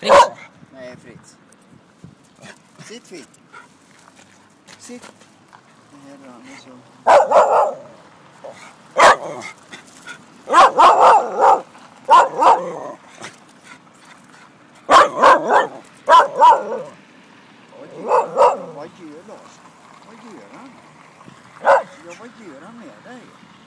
Fritz. Nej, Fritz. Sitt Fritz. Sitt. Det här är han är så... Vad gör Lars? Vad gör han? Ja, vad gör han med dig?